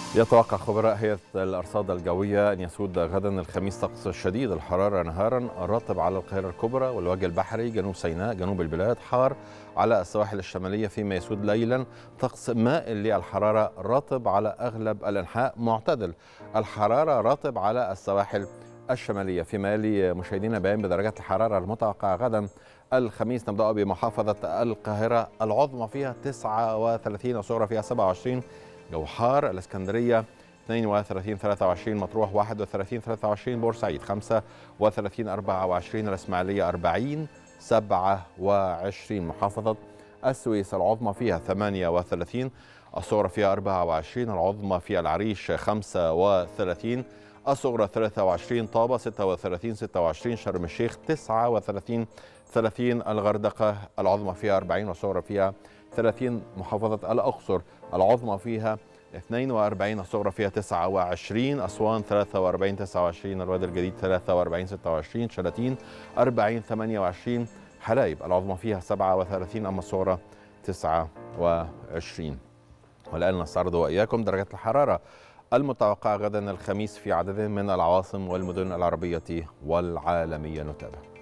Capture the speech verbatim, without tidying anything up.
يتوقع خبراء هيئة الأرصاد الجوية أن يسود غدا الخميس طقس شديد الحرارة نهارا رطب على القاهرة الكبرى والوجه البحري، جنوب سيناء، جنوب البلاد، حار على السواحل الشمالية، فيما يسود ليلا طقس مائل للحرارة رطب على أغلب الأنحاء، معتدل الحرارة رطب على السواحل الشمالية. فيما يلي مشاهدينا بيان بدرجات الحرارة المتوقعة غدا الخميس، نبدأ بمحافظة القاهرة العظمى فيها تسعة وثلاثين والصغرى فيها سبعة وعشرين، جو حار. الإسكندرية اثنين وثلاثين ثلاثة وعشرين، مطروح واحد وثلاثين ثلاثة وعشرين، بورسعيد خمسة وثلاثين أربعة وعشرين، الإسماعيلية أربعين سبعة وعشرين، محافظة السويس العظمى فيها ثمانية وثلاثين، الصغرى فيها أربعة وعشرين، العظمى في العريش خمسة وثلاثين، الصغرى ثلاثة وعشرين، طابة ستة وثلاثين ستة وعشرين، شرم الشيخ تسعة وثلاثين ثلاثين، الغردقة العظمى فيها أربعين والصغرى فيها ثلاثين، محافظة الأقصر العظمى فيها اثنين وأربعين، الصغرى فيها تسعة وعشرين، أسوان ثلاثة وأربعين تسعة وعشرين، الوادي الجديد ثلاثة وأربعين ستة وعشرين، شلاتين أربعين ثمانية وعشرين، حلايب العظمى فيها سبعة وثلاثين، أما الصغرى تسعة وعشرين. والآن نستعرض وإياكم درجات الحرارة المتوقعة غدا الخميس في عدد من العواصم والمدن العربية والعالمية. نتابع.